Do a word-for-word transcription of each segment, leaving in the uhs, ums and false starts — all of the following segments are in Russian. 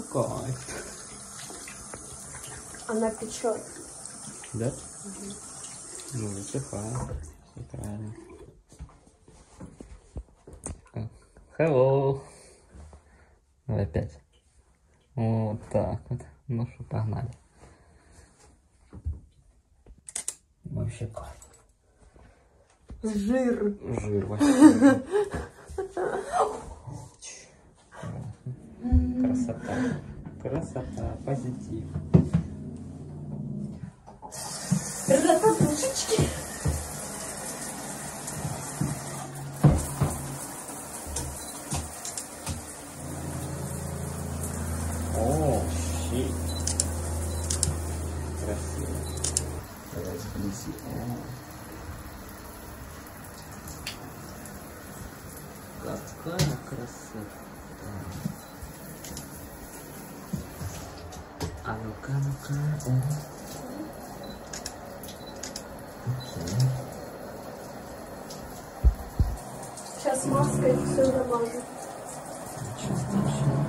кайф. Она печет. Да? Угу. Ну, высыхает. Все правильно. Hello. Давай опять. Вот так вот. Ну что, погнали. Вообще кайф. Жир. Жир вообще. Красота. Красота. Позитив. Красотушечки. О, щит. Красиво. Давай сблизи. Какая красота. А ну-ка, ну-ка. Сейчас маской все замажу. Ничего страшного.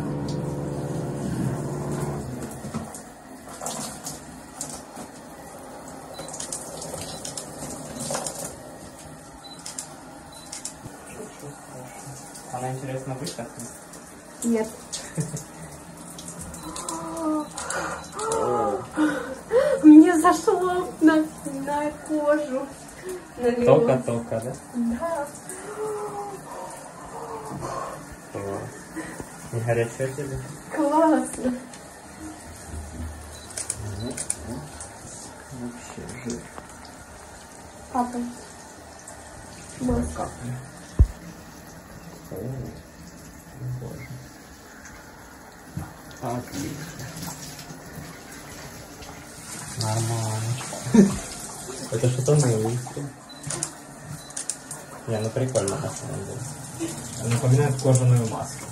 Она интересно высохнет? Нет. Мне зашло на, на кожу. Только-только, да? Да. Класс. Не горячо тебе? Классно. Вообще жир. Папа. Маска. О, боже. Отлично. Нормально. Это что-то новое. Не, ну прикольно на самом деле. Напоминает кожаную маску.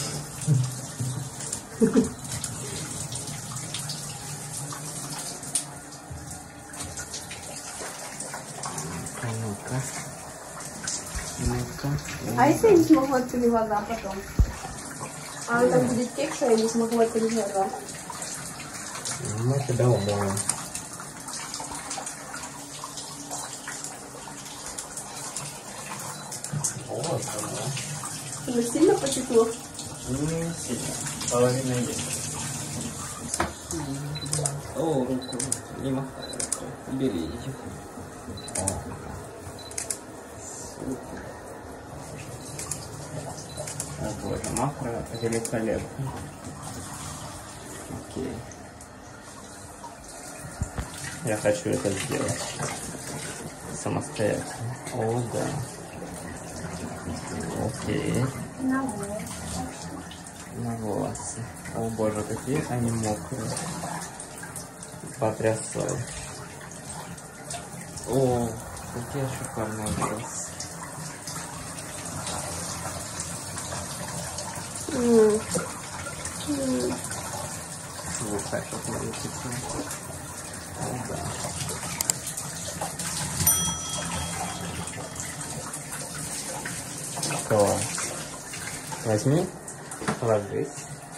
Ну-ка. Ну-ка. А если я не смогу открыть глаза потом? А она там будет текст, что я не смогу открыть глаза. Мы тебя умоем. Вот она. Уже сильно потекло? Не сильно. Половина есть. О, руку. Не махай рукой. Бери, иди. О. Супер. О боже, макро великолепно. Окей. Я хочу это сделать самостоятельно. О, да. Окей. На волосы. На волосы. О боже, какие они мокрые. Потрясаю. О, какие шикарные волосы. Mm. Mm. Слушай, что мои пиццы. О, да. Класс. Возьми, ложись.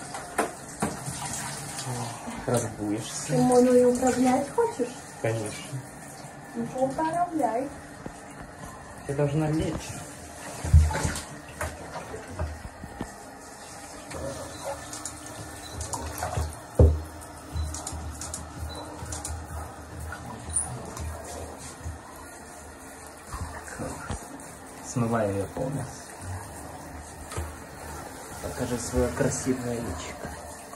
Разбудишься. Ты мною управлять хочешь? Конечно. Ну, управляй. Ты должна лечь. Смывай ее полностью. Покажи свое красивое личико.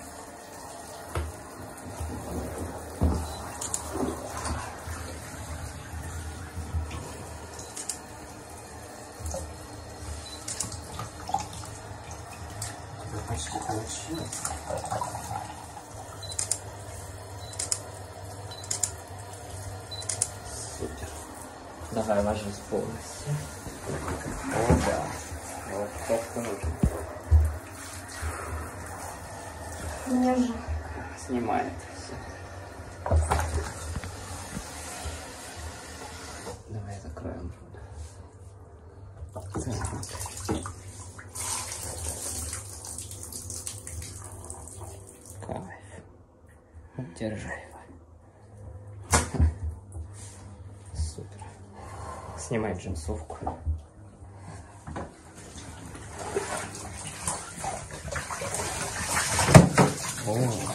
Почти получилось. Супер. Давай ложись полностью. О, да. Вот то, что нужно. Мне же. Снимает все. Давай закроем. Так. Держи. Супер. Снимай джинсовку. О.